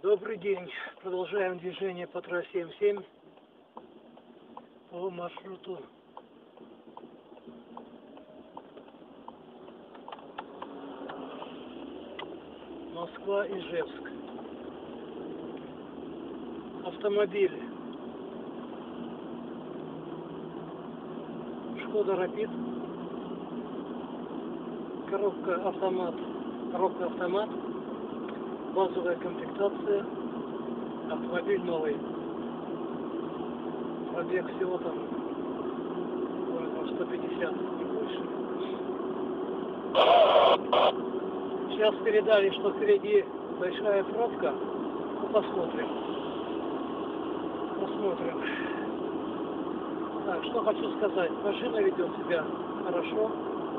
Добрый день. Продолжаем движение по трассе М7 по маршруту Москва-Ижевск. Автомобиль Шкода Рапид, коробка автомат, базовая комплектация, автомобиль новый, пробег всего там 150, не больше. Сейчас передали, что впереди большая пробка. Ну, посмотрим. Так, что хочу сказать. Машина ведет себя хорошо,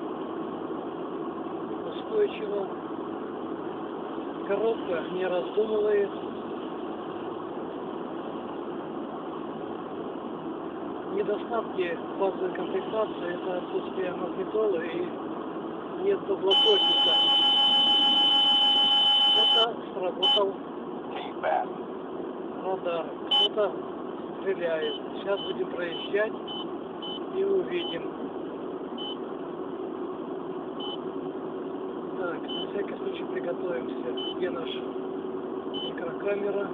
устойчиво. Коробка не раздумывает. Недостатки базовой комплектации — это отсутствие магнитолы и нет подлокотника. Это сработал радар. Кто-то стреляет. Сейчас будем проезжать и увидим. Так, на всякий случай приготовимся. Где наша микрокамера?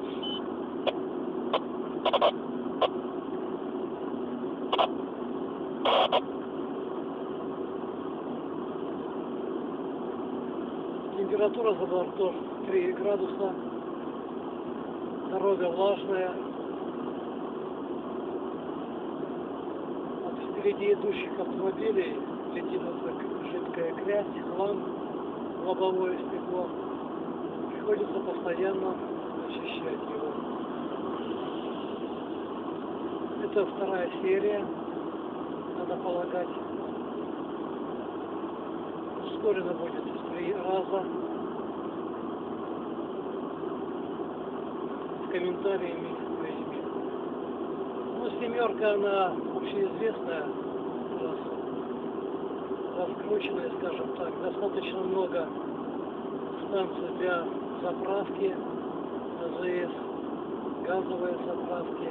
Температура за бортом 3 градуса. Дорога влажная. От впереди идущих автомобилей летит жидкая грязь, хлам, лобовое стекло. Приходится постоянно очищать его. Это вторая серия, надо полагать. Ускорено будет в 3 раза. С комментариями своими. Ну, семерка, она общеизвестная, раскрученная, скажем так. Достаточно много станций для заправки, АЗС, газовые заправки.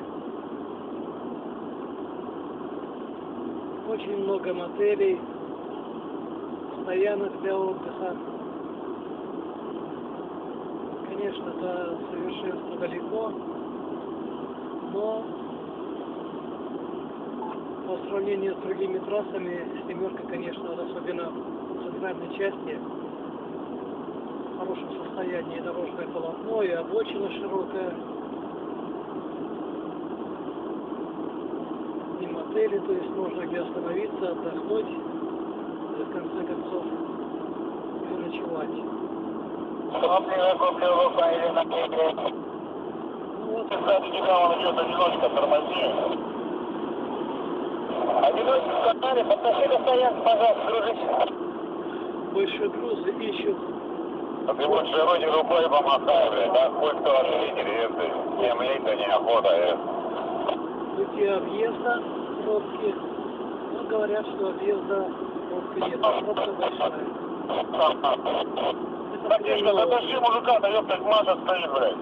Очень много мотелей, стоянок для отдыха. Конечно, до совершенства далеко, но по сравнению с другими трассами семерка, конечно, особенно в центральной части, в хорошем состоянии. Дорожное полотно и обочина широкая, и мотели, то есть можно где остановиться, отдохнуть, и в конце концов переночевать. Ну вот. Кстати, когда он идет одиночка, тормози. Одиночка в канале, подтащи до стоянки, пожалуйста, дружище. Большие грузы ищут. А ты лучше вроде рукой помахай, блядь, да, хуй кто ингредиенты. Всем лень-то неохота. Пути объезда, пробки. Ну, говорят, что объезда пробки нет, пробка большая. Братишка, затащи мужика, да ёптать, Маша стоит, блядь.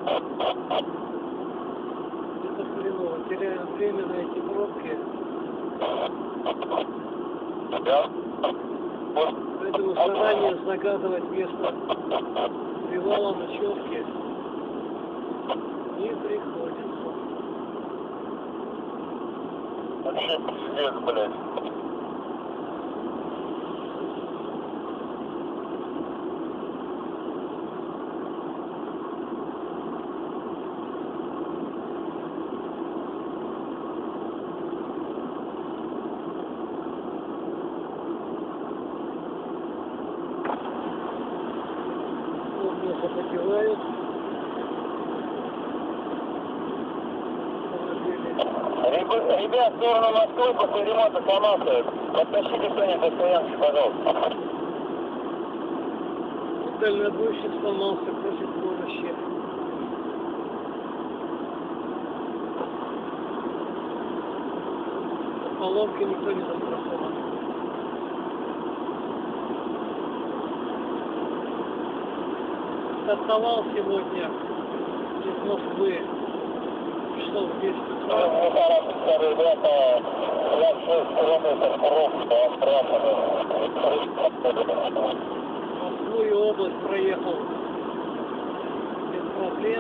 Это хреново, теряем время на эти пробки. Поэтому заранее загадывать место привала, ночевки не приходится. Вообще пиздец, блядь. Запотевают. Ребят, в сторону Москвы после ремонта сломался. Подтащите кто-нибудь до стоянки, пожалуйста. Дальнобойщик сломался, просит помощи. Поломки никто не застрахован. Стартовал сегодня из Москвы часов в 10 утра. Ребята, я 6 километров просто Москву и область проехал без проблем.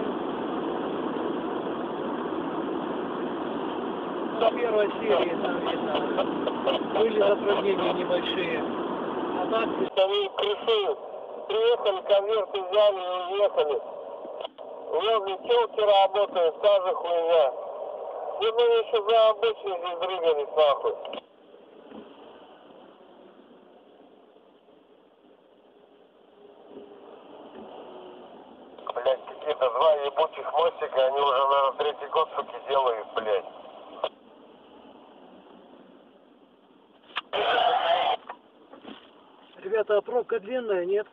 До первой серии там видно. Были затруднения небольшие. А так... Они крыши приехали, конверты взяли и уехали. Возле телки работают, та же хуйня. И мы еще за обычные здесь дрыгались нахуй. Блять, какие-то два ебучих мостика, они уже, наверное, третий год, суки, делают, блять. Ребята, а пробка длинная, нет?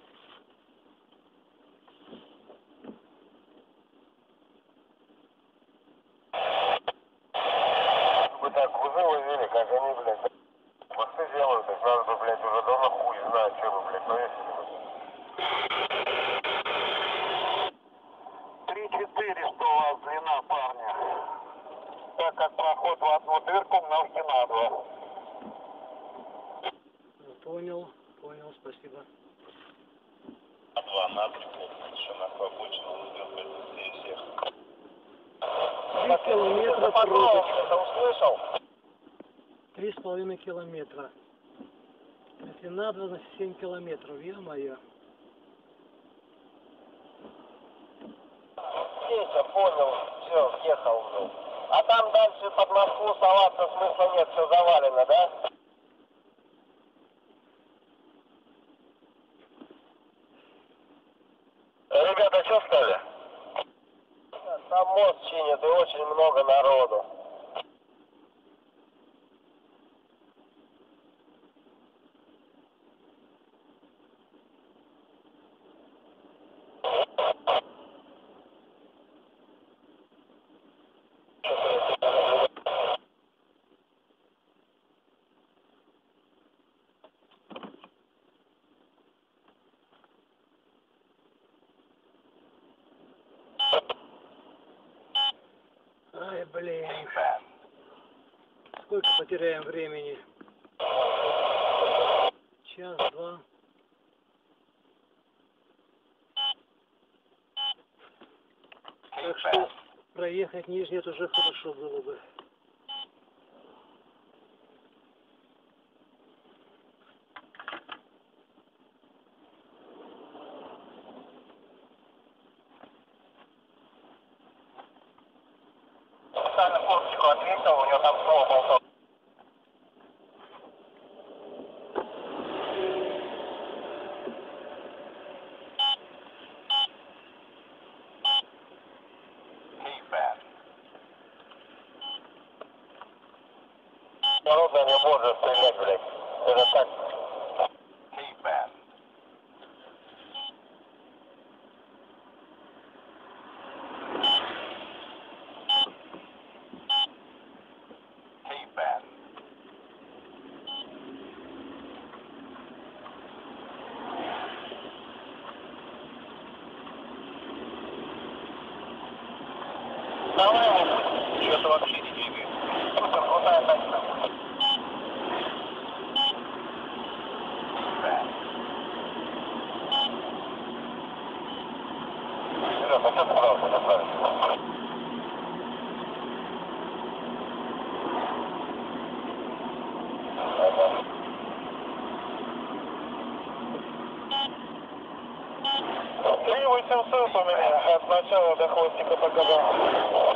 Вы так грузы возили, как они, блядь, мосты делают, так надо бы, блядь, уже давно хуй знает, что вы, блядь, повесили бы. 3400 у вас длина, парня. Так как проход в одну дырку, множьте на 2. Понял, понял, спасибо. 2 на 3, еще на обочину уйдет быстрее всех. 3 километра пробочка. Это услышал? 3,5 километра. Если на 2, значит 7 километров, ё-моё. Петя, понял, все, въехал уже. А там дальше под Москву соваться смысла нет, все завалено, да? Ребята, что стали? Там мост чинят и очень много народу. Ай, блин. Сколько потеряем времени? Час-два. Так что проехать Нижний уже хорошо было бы. Специально курточку ответил, у него там снова болтал. Народа не может стрелять, блядь. Это так. Давай его, что-то вообще не двигает. Супер, крутая тачка. Серега, а что ты брался направить? Ага. 3800 у меня от начала до хвостика показал.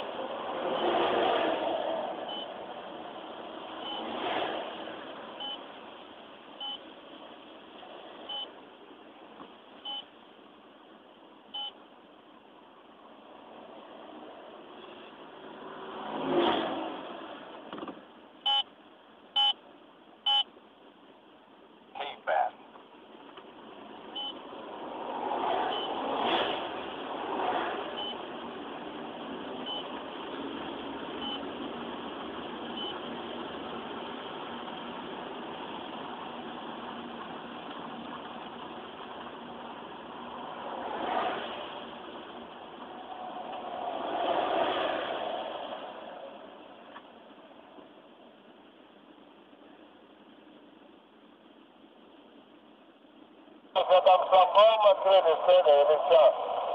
тебя там шлагбаум открыли, цели или все?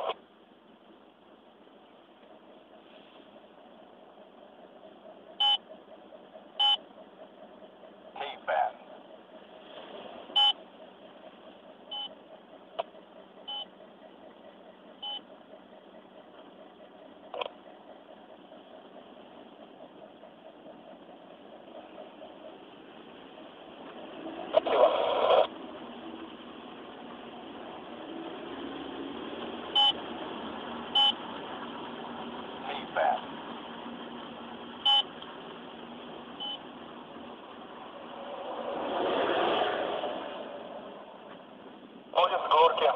Будет с горки.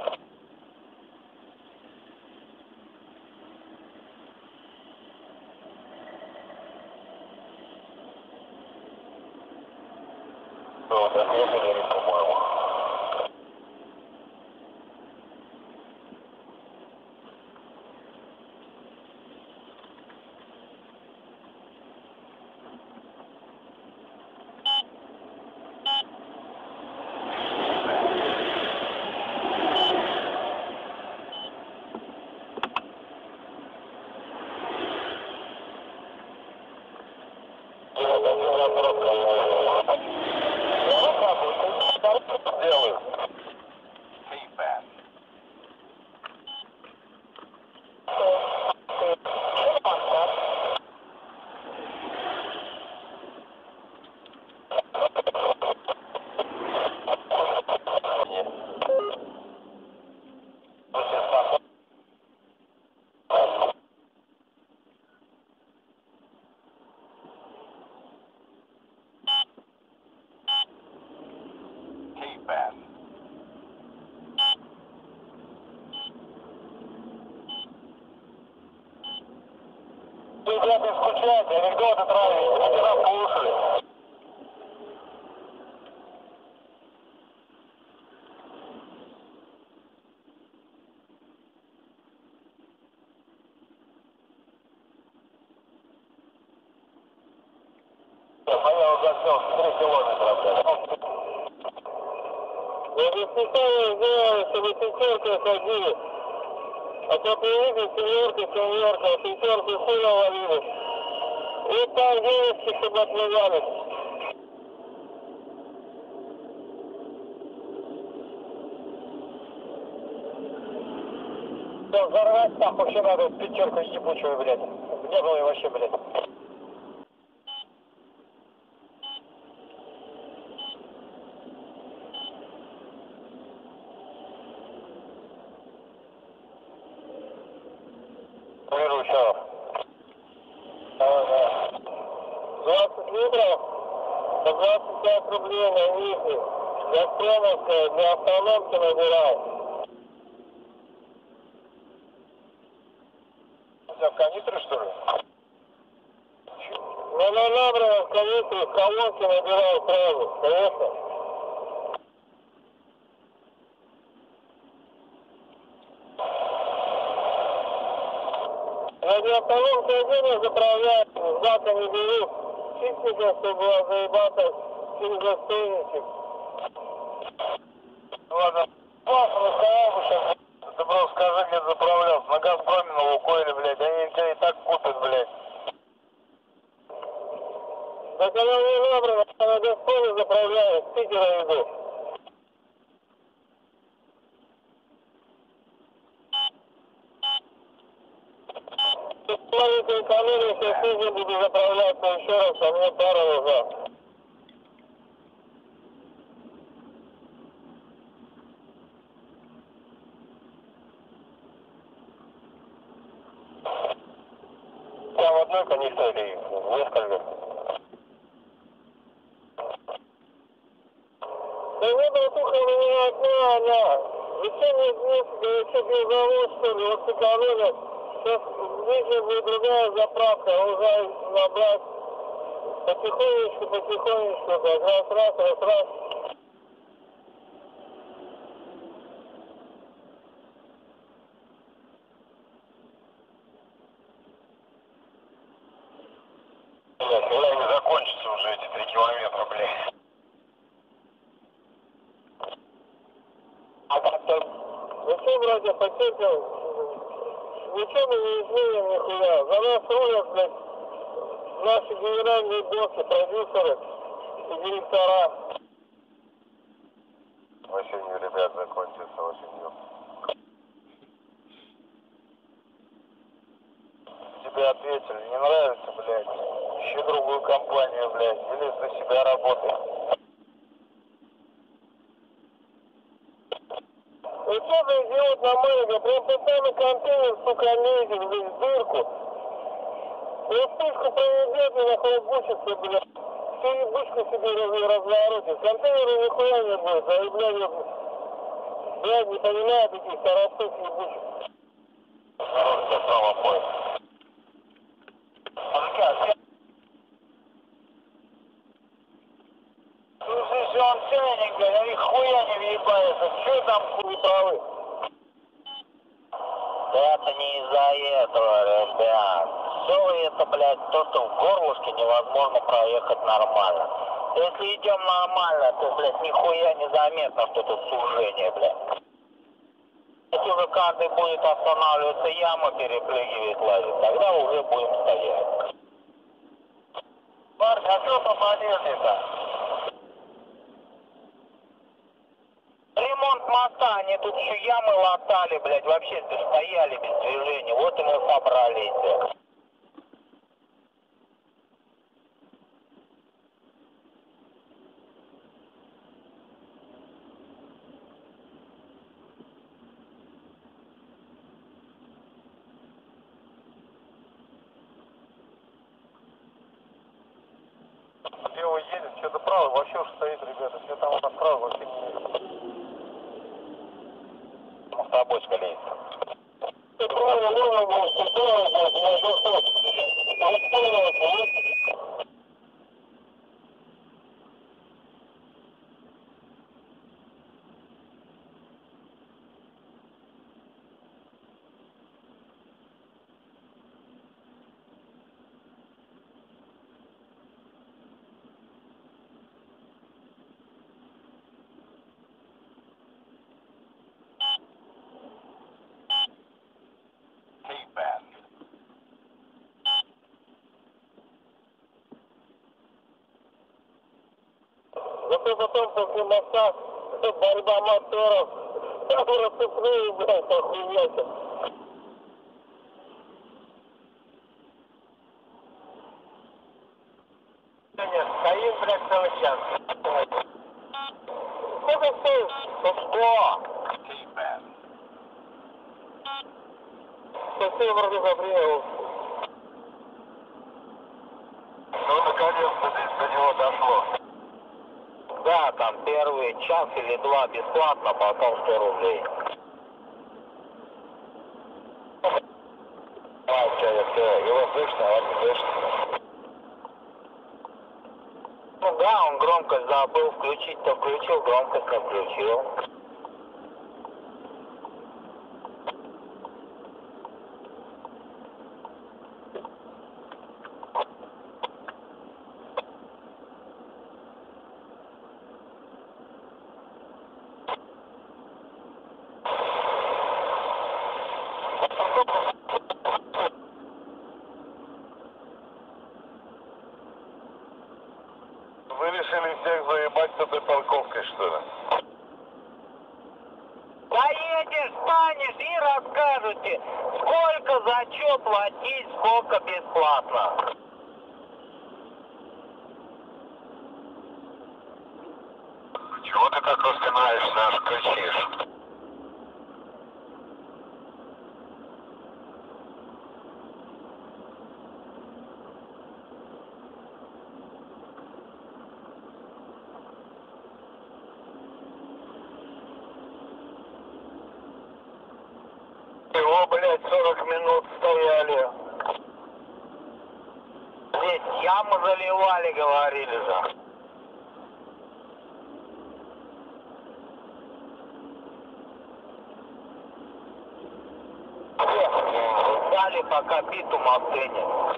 Вот, отъехали, по-моему. Делаю. Ребята, скучайте, анекдоты травите, они нам послушали. Понял, засел, 3 километра, блядь. Я без специально сделал, чтобы пятерка ходили. А то приедет семерка, а пятерки хуя ловили. И там девочки, чтобы отмывались. Да взорвать там вообще надо пятерку ебучую, блядь. Не было и вообще, блядь. Еще. Да. 20 литров по 25 рублей на литр. Газпромовская для автономки набирал. У тебя в канистре, что ли? Ну, на набранном в канистре в колонке набирал сразу, конечно. На диапазон соединения заправляю, знака не беру. Чистенько, чтобы было заебаться через застойничек. Ладно, классно, рассказал бы сейчас. Ты просто скажи, где заправлял. На Газпроме, на Лукойле, блядь. Они тебя и так купят, блядь. Так она не набрана, я на Газпроме заправляю, с Питера иду. Маленькую экономию, сейчас сегодня буду заправляться еще раз, а мне пара нужна. Там в одной канистре или в несколько? Да не, братуха, у меня одна она. Зачем мне вместе, что беззавод, что ли, вот сэкономил. Сейчас ближе будет другая заправка, уже набрать потихонечку, так раз. Нет, когда не закончатся уже эти 3 километра, блядь. А Потеплил. Ничего мы не изменим нихуя. За нас рулят, блядь, наши генеральные боссы, продюсеры и директора. Осенью, ребят, закончится осенью. Тебе ответили, не нравится, блядь, ищи другую компанию, блядь, или за себя работай. И что за идиот на маленьком, прям под нами контейнер, сука, лезет, блядь, в дырку. И вспышку проведет и нахуй бучится, блядь. Всю ебучку себе разворотит. Контейнера нихуя не будет, заявление, блядь, не понимает этих старостых ебучих. Народ, я право поезд. Слушай, он тяненько, я их хуя не въебается. Че там хуй правы? Это не из-за этого, ребят. Все это, блядь, то, что в горлышке невозможно проехать нормально. Если идем нормально, то, блядь, нихуя не заметно, что тут сужение, блядь. Если уже каждый будет останавливаться, яму перепрыгивать, лазить, тогда уже будем стоять. Парни, а что попадете-то? Ремонт моста, они тут еще ямы латали, блядь, вообще стояли без движения, вот и мы собрались. Лево едет, что-то право вообще уж стоит, ребята, все там у нас право вообще не едет. Автобочка лезет. Правильно, можно было, зато потом после моста борьба моторов, рассыпные, блядь, охуеть. Нет, стоим, блядь, целый час. Сколько стоишь? 100. Ты вроде запринял. Ну, наконец-то до него дошло. Да, там первый час или два бесплатно, потом 100 рублей. Все, его слышно, а не слышно. Ну да, он громкость забыл включить, то включил, громкость не включил. Вы решили всех заебать с этой парковкой, что ли? Поедешь, станешь и расскажете, сколько за что платить, сколько бесплатно. Чего ты так распинаешься, аж кричишь? Его, блядь, 40 минут стояли. Здесь яму заливали, говорили же. Ждали, пока битум остынет.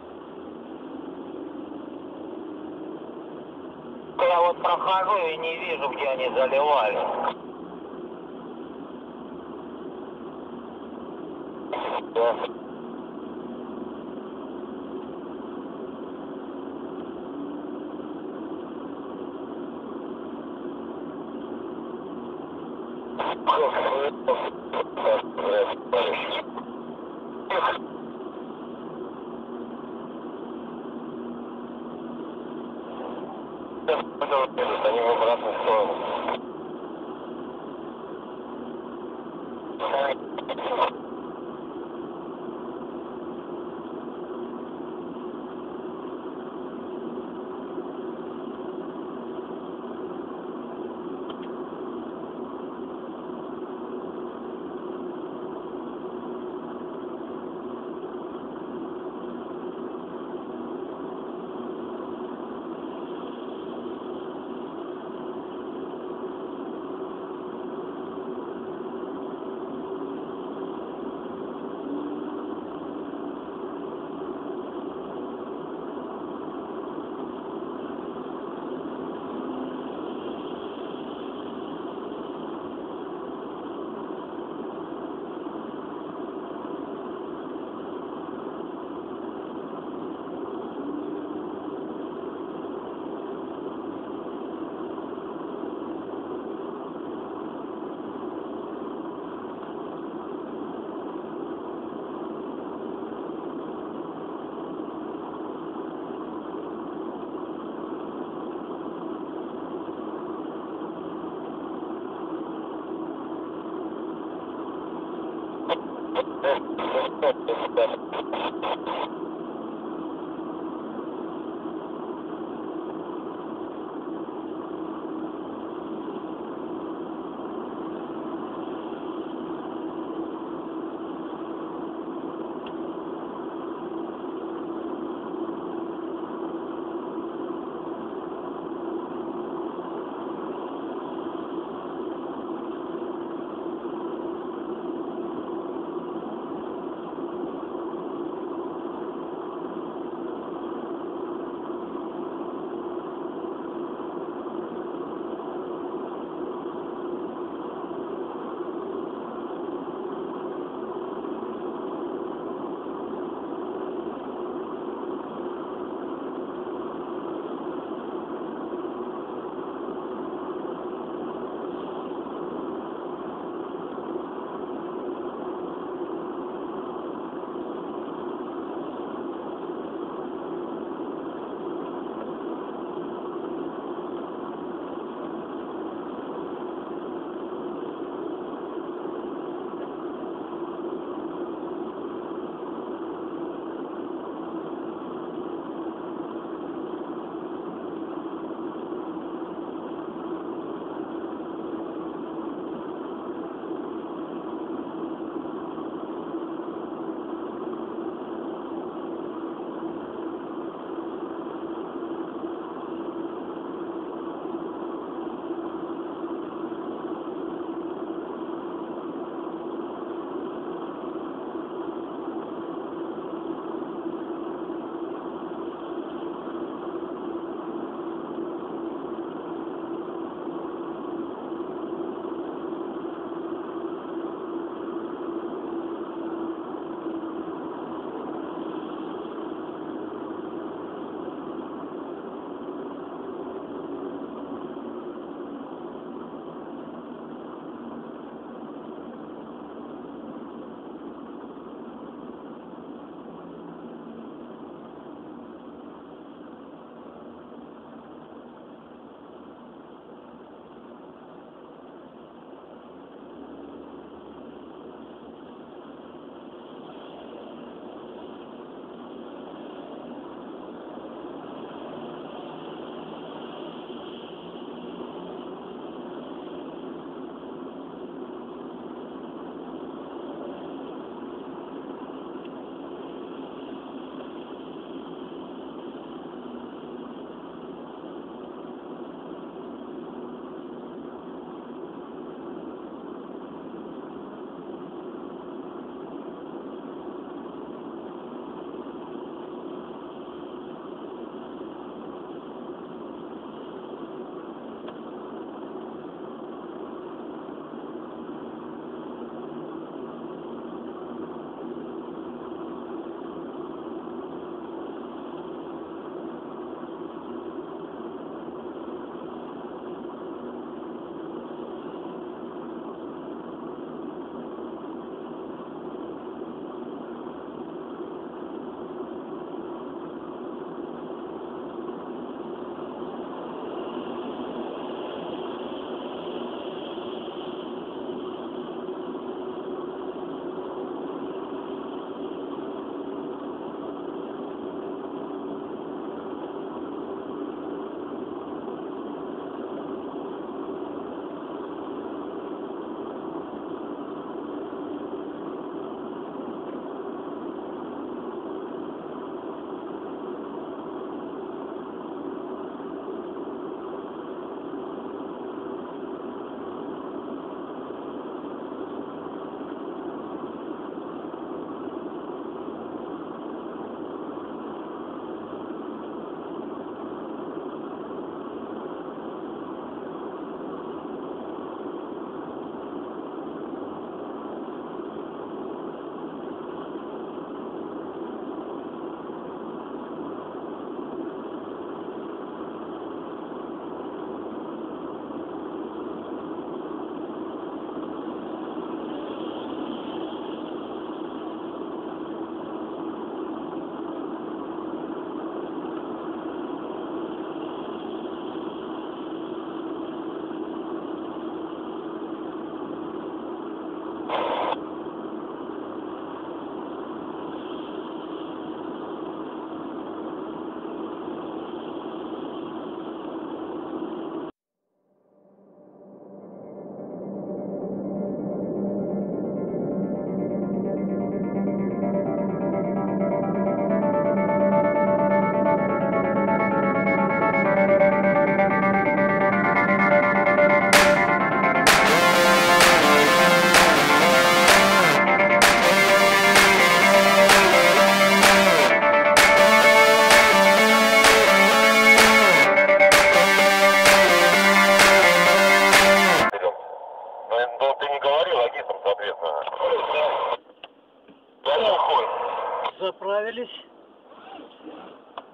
Я вот прохожу и не вижу, где они заливали. Да. Они в обратную сторону.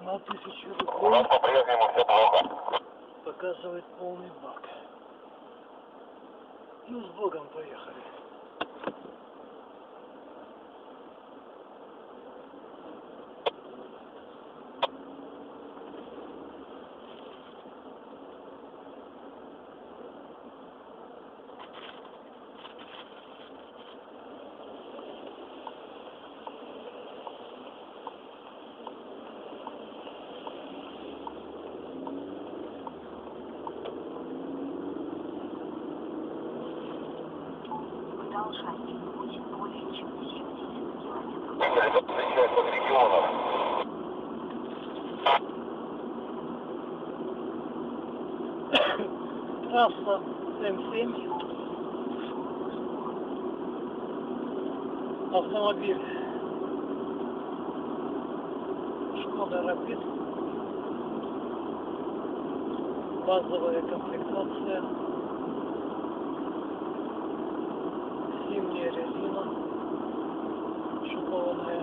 на 1000 У рублей нас по-прежнему все плохо. показывает полный бак. Ну, с Богом поехали. Продолжайте путь более чем 70 километров. Это встречается от регионов. Трасса М7. Автомобиль Шкода Рапид. Базовая комплектация. Зимняя резина. Шипованная.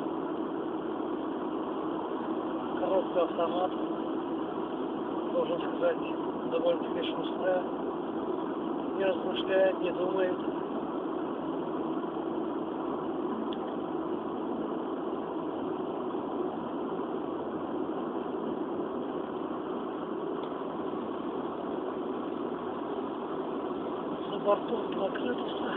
Коробка автомат. Должен сказать, довольно-таки шустрая. Не размышляет, не думает. За бортом накрылся.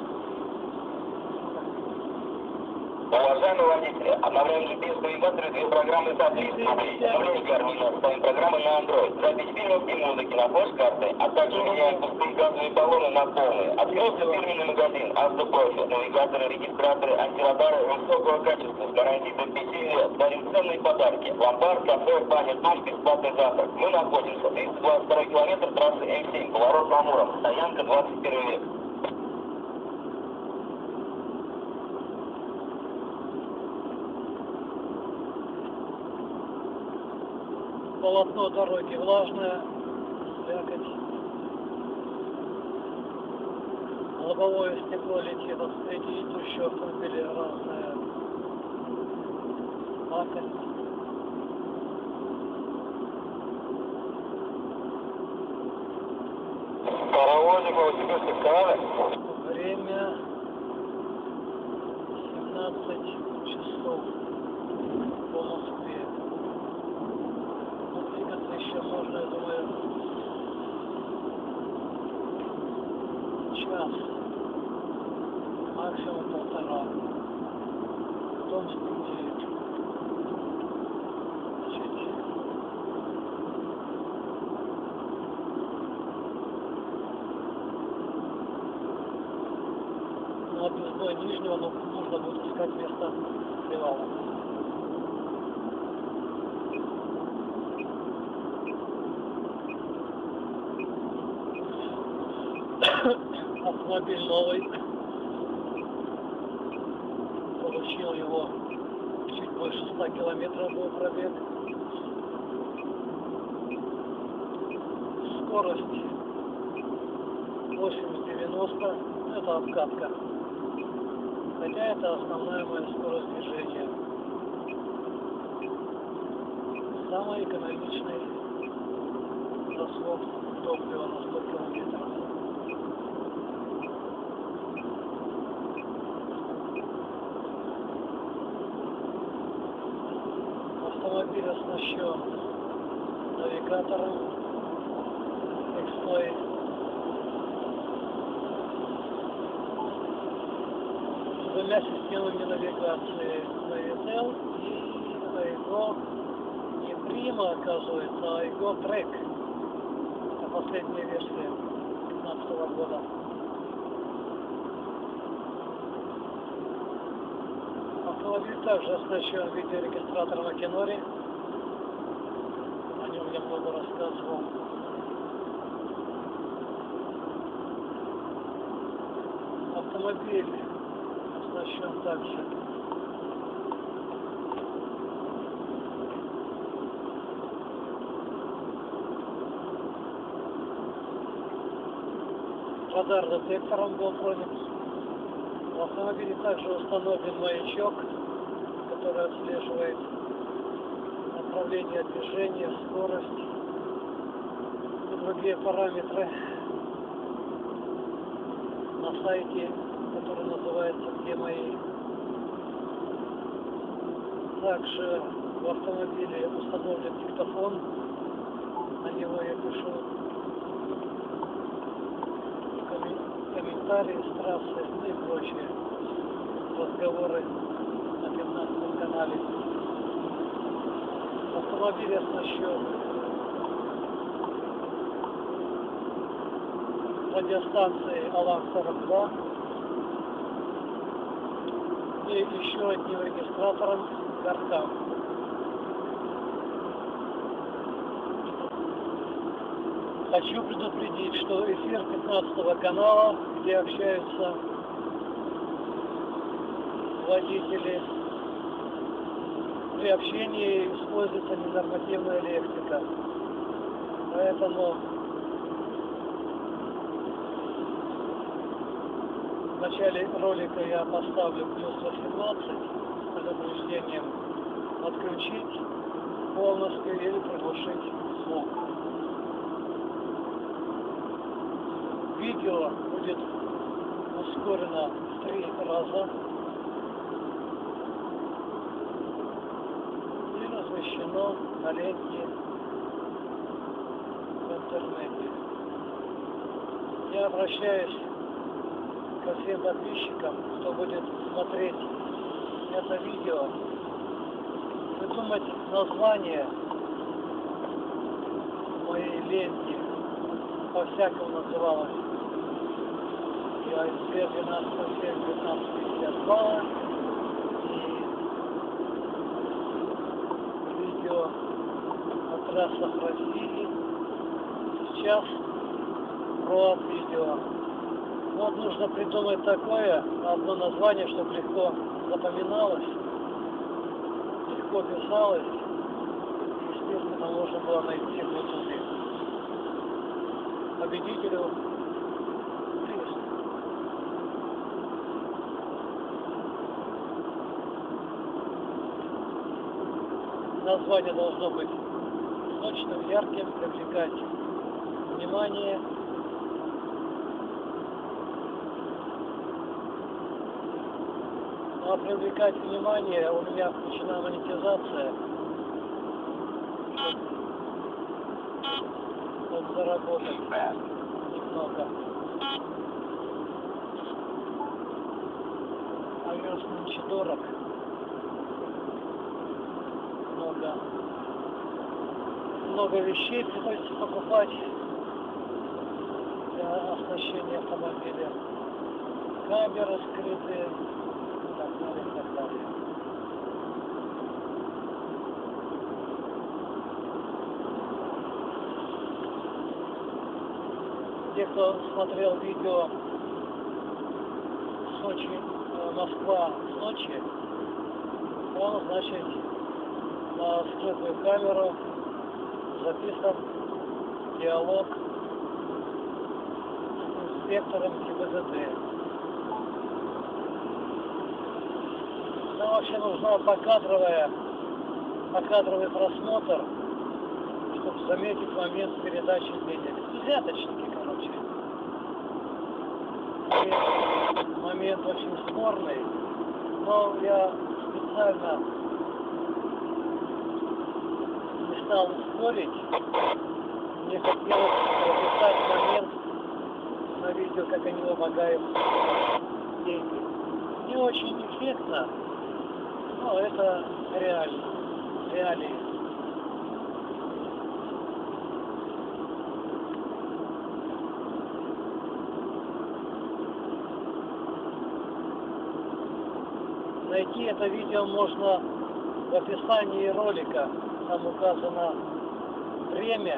Уважаемые водители, обновляем GPS-навигаторы 2 программы за 30 рублей. Обновляем Garmin, ставим программы на Android. Запись фильмов и музыки на флеш-карты, а также меняем пустые газовые баллоны на полные. Открылся фирменный магазин «Автопрофи». Навигаторы, регистраторы, антирадары высокого качества с гарантией до 5 лет. Дарим ценные подарки. Ломбард, кафе, баня, душ, бесплатный завтрак. Мы находимся 322 километр трассы М7, поворот на Муром. Стоянка 21 век. Полотно дороги влажное, слякоть. Лобовое стекло летит от впереди идущего автомобиля разная пакость. Паровозик, велосипедский канал. Время 17 часов по Москве. Но двигаться еще можно, я думаю, час, максимум полтора. Потом с пути чуть на объездной Нижнего, но нужно будет искать место привала. Автомобиль новый. Получил его чуть больше 100 километров был пробег. Скорость 80-90. Это обкатка. Хотя это основная моя скорость движения. Самый экономичный расход топлива на 100 километров. Автомобиль оснащен навигатором X-Play. С 2 системами навигации Navitel и Aygo не Prima, оказывается, а Aygo Track. Это последняя версия 2015 года. Автомобиль также оснащен видеорегистратором Акинори. О нем я много рассказывал. Автомобиль оснащен также радар-детектором был пронят. В автомобиле также установлен маячок, который отслеживает направление движения, скорость и другие параметры на сайте, который называется «Где мои». Также в автомобиле установлен диктофон, на него я пишу комментарии с трассы и прочие разговоры на 15 канале. Автомобиль оснащен радиостанцией Алан-42 и еще одним регистратором Гаркам. Хочу предупредить, что эфир 15 канала, где общаются водители, при общении используется ненормативная лексика. Поэтому в начале ролика я поставлю плюс 18 с предупреждением отключить полностью или приглушить звук. Видео будет ускорено в 3 раза и размещено на ленте в интернете. Я обращаюсь ко всем подписчикам, кто будет смотреть это видео, придумать название моей ленте, по-всякому называлось АСБ 12.7.19.52 и видео о трассах России. Сейчас про видео. Вот нужно придумать такое одно название, чтобы легко запоминалось, легко писалось, и, естественно, можно было найти в YouTube. Победителю приз. Название должно быть сочным, ярким, привлекать внимание. А привлекать внимание, у меня включена монетизация. Чтобы заработать немного. Овес нынче дорог. Много вещей приходится покупать для оснащения автомобиля. Камеры скрытые. И так далее, и так далее. Те, кто смотрел видео Сочи, Москва в Сочи, он, значит, на скрытую камеру записан диалог с инспектором ГИБДД. Нам вообще нужна покадровый просмотр, чтобы заметить момент передачи денег. Взяточники, короче. И момент очень спорный, но я специально не стал спорить. Мне хотелось записать момент на видео, как они вымогают деньги. Не очень эффектно, но это реалии. Найти это видео можно в описании ролика. Там указано время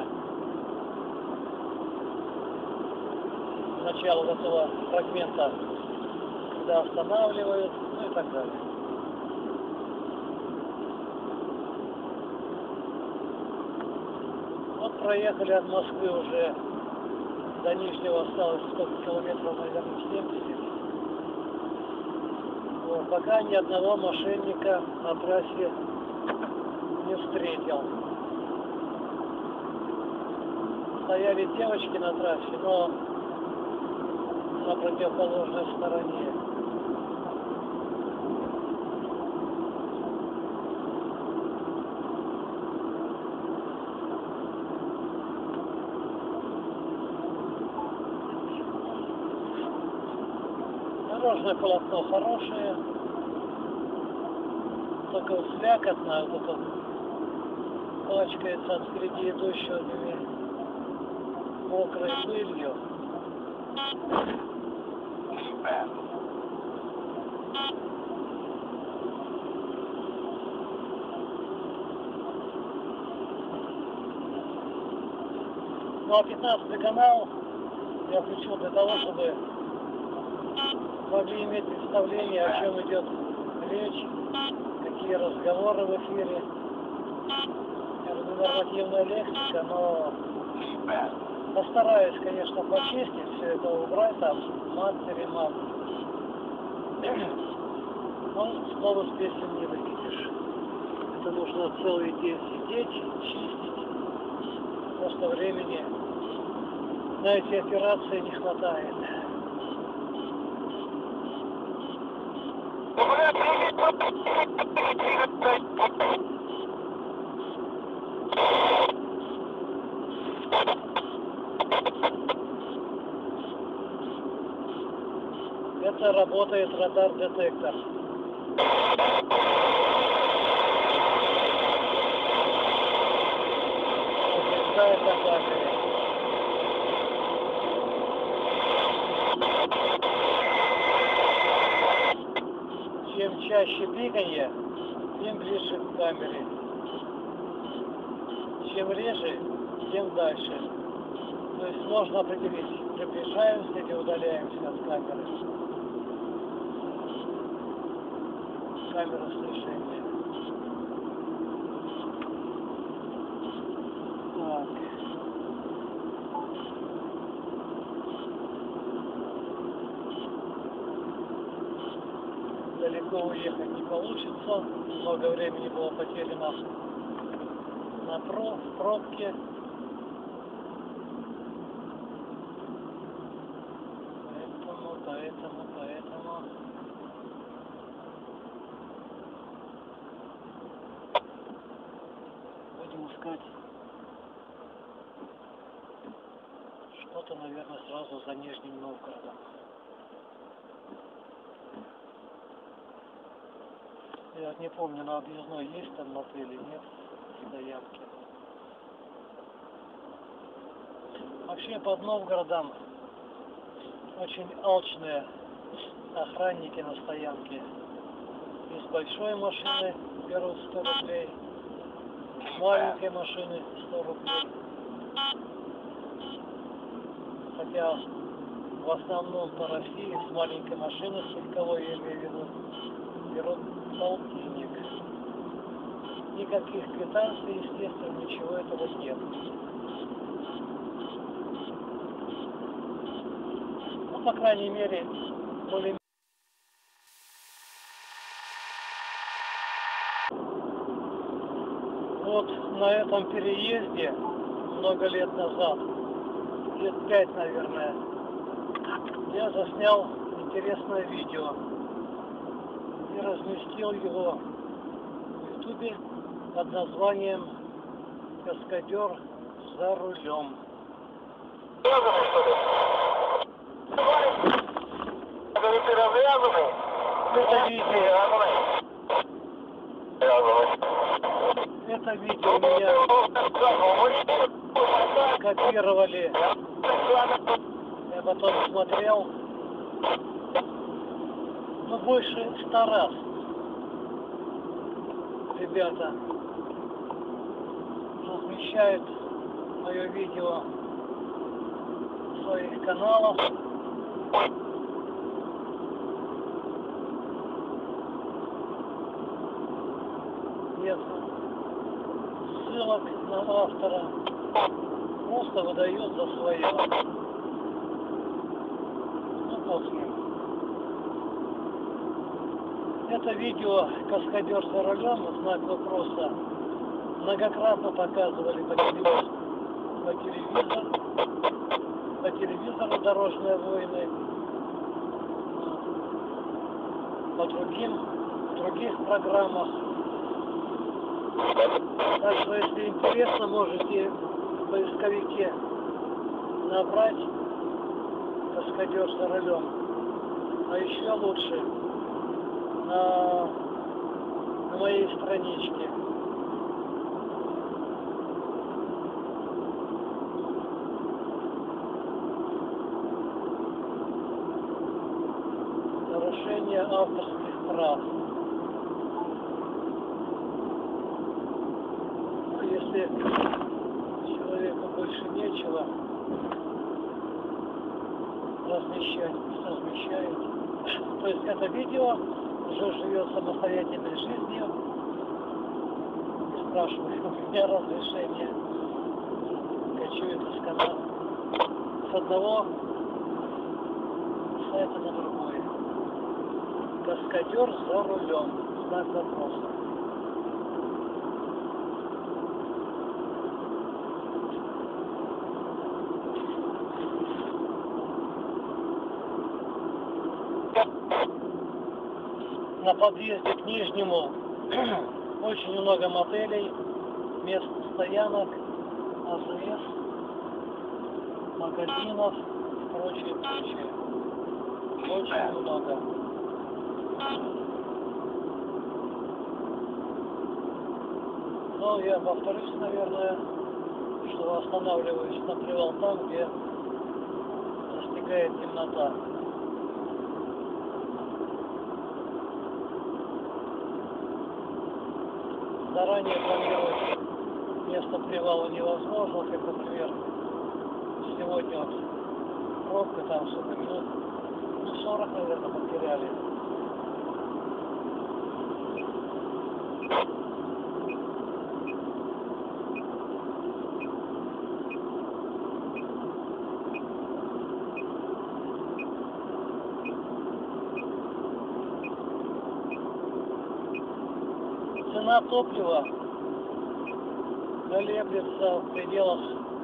начала этого фрагмента, когда останавливают, ну и так далее. Вот проехали от Москвы уже до Нижнего, осталось сколько километров, наверное, 70. Вот, пока ни одного мошенника на трассе не встретил. Стояли девочки на трассе, но на противоположной стороне. Дорожное полотно хорошее, только слякотно, вот это пачкается от впереди идущего мокрой пылью. Ну а 15 канал я включил для того, чтобы могли иметь представление, о чем идет речь, какие разговоры в эфире. Нормативная лексика, но постараюсь, конечно, почистить все это, убрать там мат, перемат. Но снова с песней не выкинешь. Это нужно целый день сидеть, чистить. Просто времени на эти операции не хватает. Это работает радар-детектор. Утверждает о камере. Чем чаще бегание, тем ближе к камере. Чем реже, тем дальше. То есть можно определить, приближаемся или удаляемся от камеры. Камера слышения. Так. Далеко уехать не получится. Много времени было потеряно в пробке. Поэтому. Будем искать что-то, наверное, сразу за Нижним Новгородом. Я не помню, на объездной есть там мотель или нет, стоянки. Вообще под Новгородом очень алчные охранники на стоянке. Из большой машины берут 100 рублей, с маленькой машины 100 рублей. Хотя в основном по России с маленькой машины, с легковой, я имею в виду, берут полтинник. Никаких квитанций, естественно, ничего этого нет. Ну, по крайней мере, более. Вот на этом переезде много лет назад, лет 5, наверное, я заснял интересное видео и разместил его в ютубе под названием «Каскадер за рулем». Это видео меня копировали. Я потом смотрел, ну, больше 100 раз. Ребята размещают мое видео в своих каналах. Нет ссылок на автора, просто выдают за свое. Ну, посмотрим. Это видео «Каскадер за рулем», знак вопроса, многократно показывали по телевизору «Дорожные войны», в других программах. Так что, если интересно, можете в поисковике набрать «Каскадер за рулем». А еще лучше на моей страничке. Нарушение авторских прав. Если человеку больше нечего размещать, размещает. То есть это видео уже живет самостоятельной жизнью. Не спрашиваю у меня разрешения. Качу это с одного сайта на другой. Каскадер за рулем. Знак вопроса. На подъезде к Нижнему очень много мотелей, мест стоянок, АЗС, магазинов и прочее. Очень много. Но я повторюсь, наверное, что останавливаюсь на привал там, где настигает темнота. Заранее планировать место привала невозможно, как, например, сегодня вот пробка там сколько минут, 40, наверное, потеряли. Цена топлива колеблется в пределах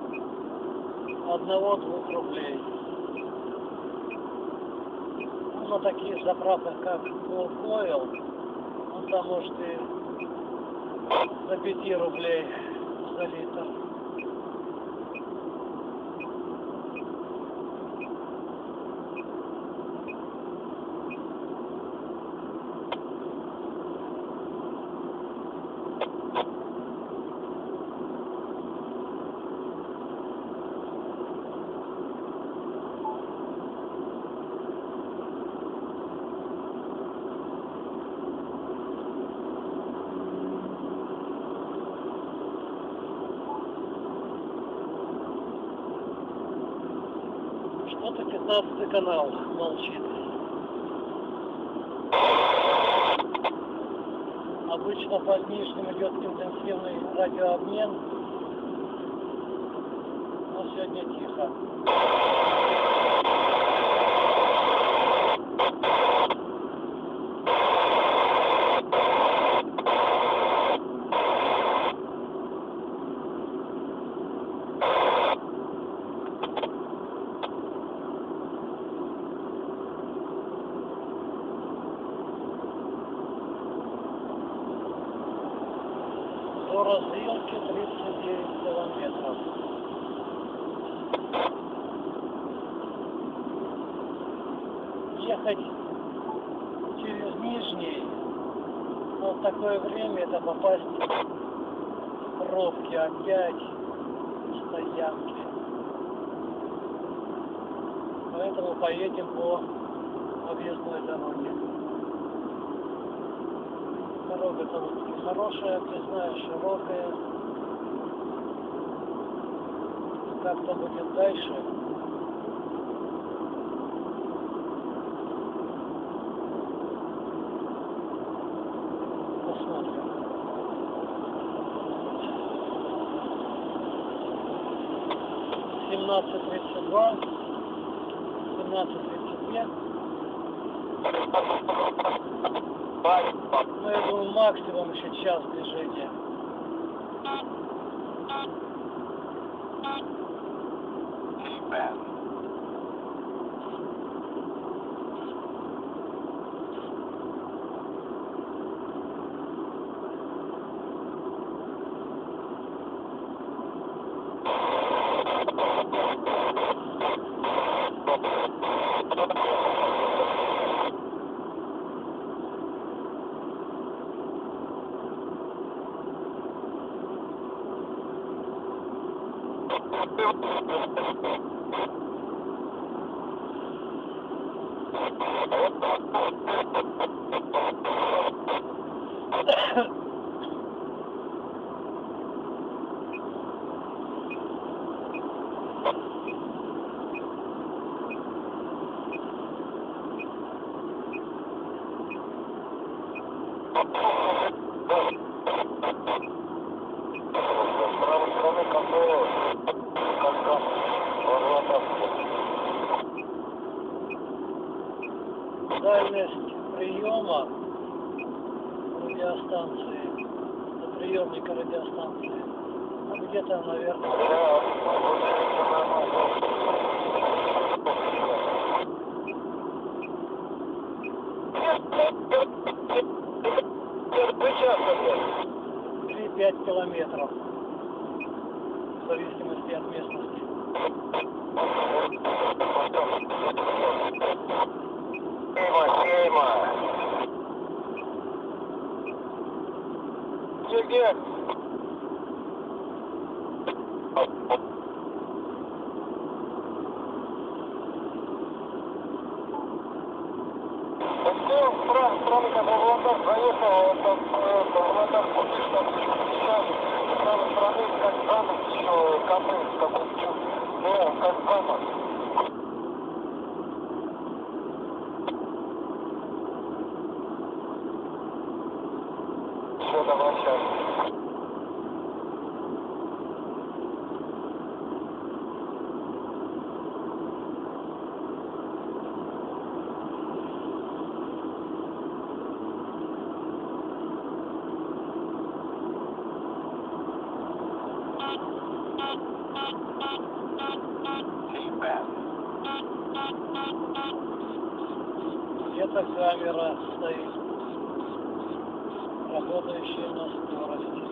1-2 рублей. На таких заправках, как Лукойл, он там может и до 5 рублей за литр. Вот и 15 канал молчит. Обычно под Нижним идет интенсивный радиообмен, но сегодня тихо. До развилки 39 километров. Ехать через Нижний, но в такое время это попасть в пробки опять, стоянки. Поэтому поедем по объездной дороге. Дорога-то вот хорошая, признаю, широкая. Как-то будет дальше. Посмотрим. «17:32, 17:32. Ну, я думаю, максимум еще час движения. Дальность приема радиостанции, до приемника радиостанции, где-то, наверное, три 5 километров, в зависимости от местности. Где? Правый Володар заехал, это Володар купишь там сейчас, с правой стороны, как замок еще, КП какой-то, ну, как замок. Все, давай сейчас. Где-то камера стоит, работающая на скорости.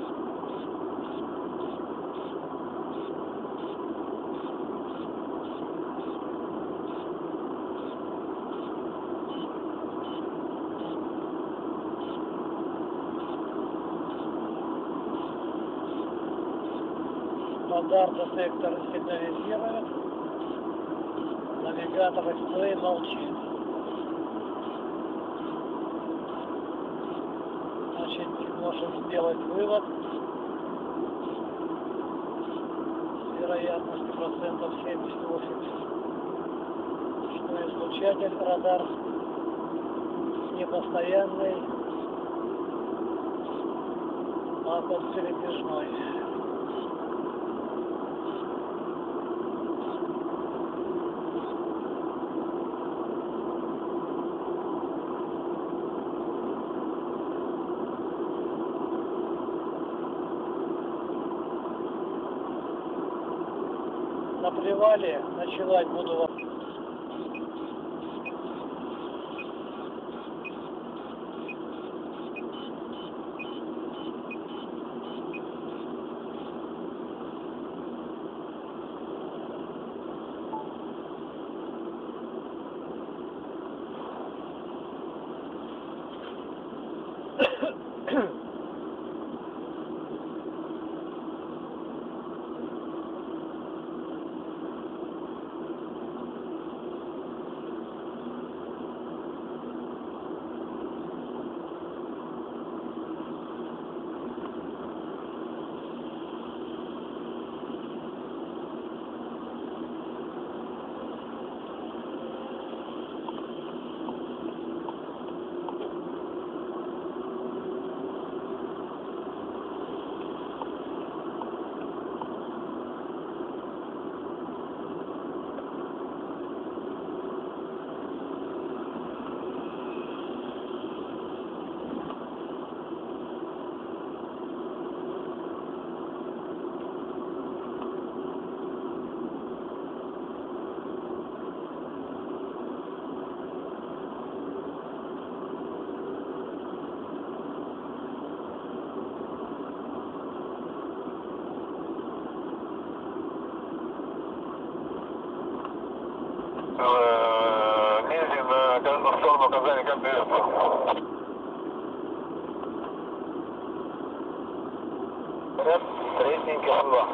Радар детектор сигнализирует, навигатор дисплей молчит. Значит, можем сделать вывод с вероятностью процентов 70-80, что излучатель радар непостоянный, а подпередвижной. На привале ночевать буду вас. лезем на сторону Казани КПС. Третьенький 2.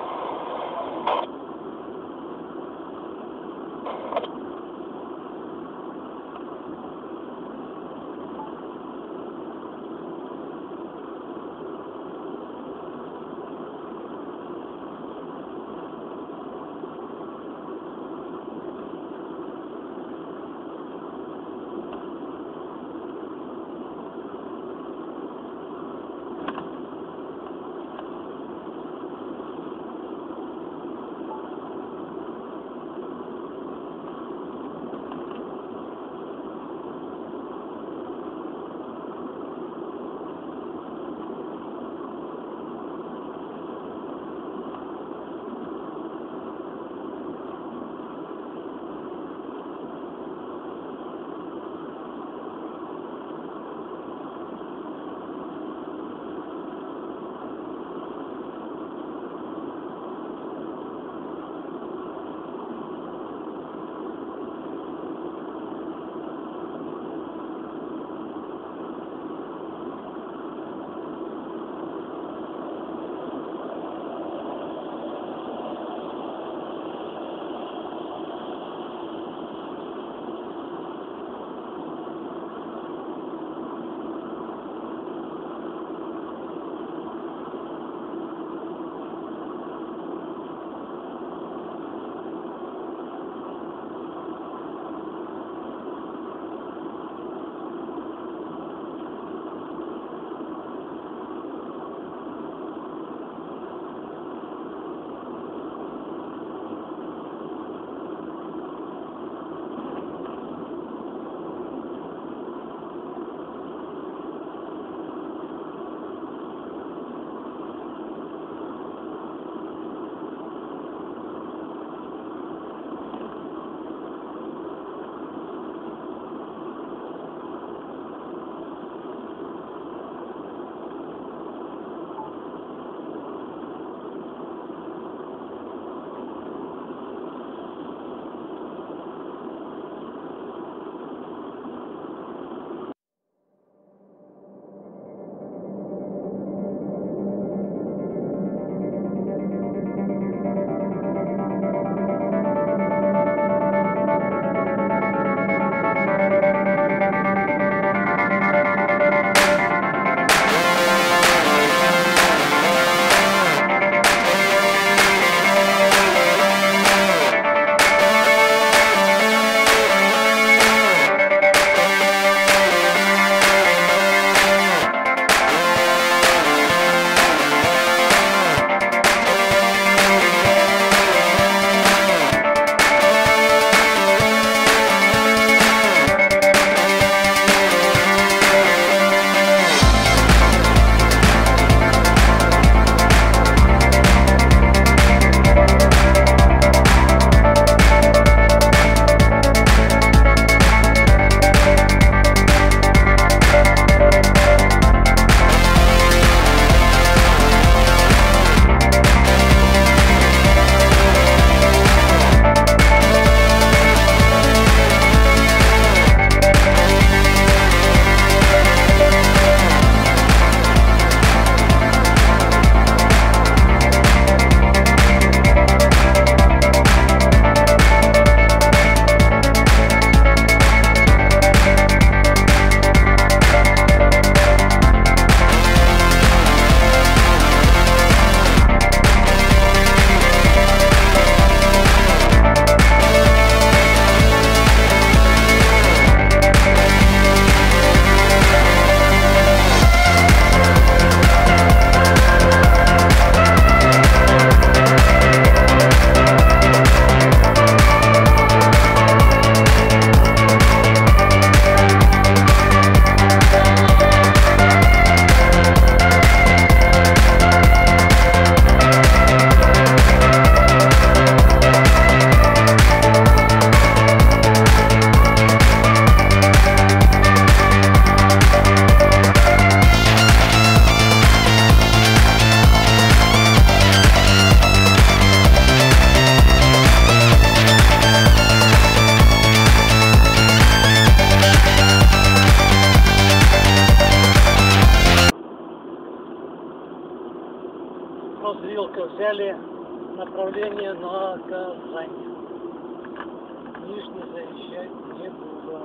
взяли направление на Казань. Нижний заезжать не буду.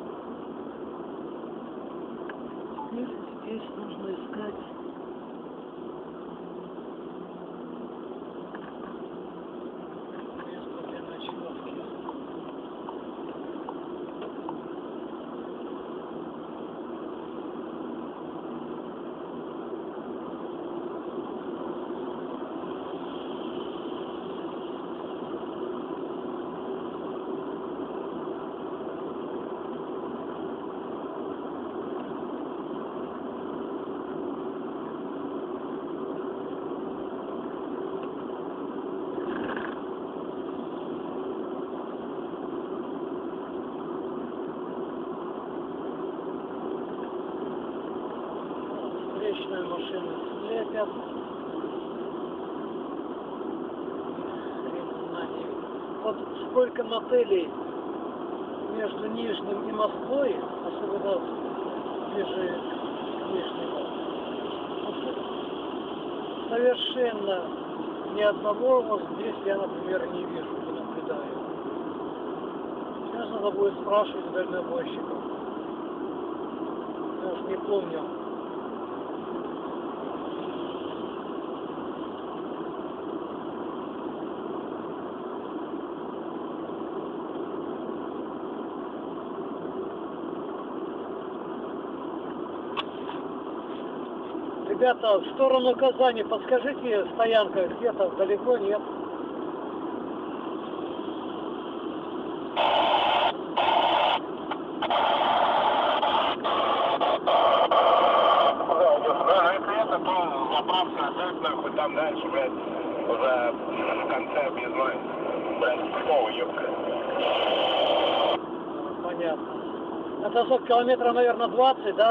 Теперь здесь нужно искать место для ночевки. Встречные машины слепят. Хрен знает. Вот сколько мотелей между Нижним и Москвой, особенно ближе к Нижнему, вот совершенно ни одного вот здесь я, например, не вижу, не наблюдаю. Сейчас надо будет спрашивать дальнобойщиков. Я уж не помню. Ребята, в сторону Казани, подскажите, стоянка где-то далеко, нет? Да, если это, то заправка опять нахуй, там дальше, блядь, уже в конце объездной, блядь, снова, ёпка. Понятно. Это сколько, километров, наверное, 20, да?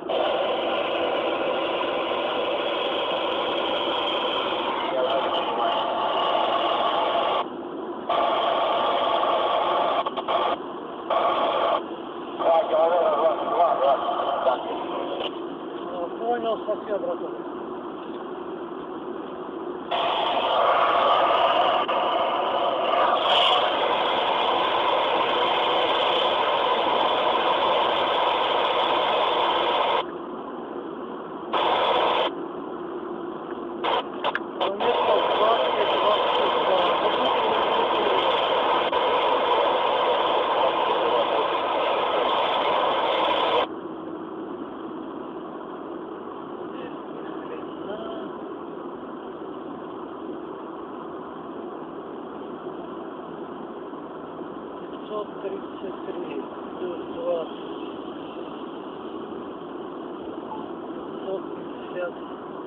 Понял, спасибо, братан. Плюс 20, 150.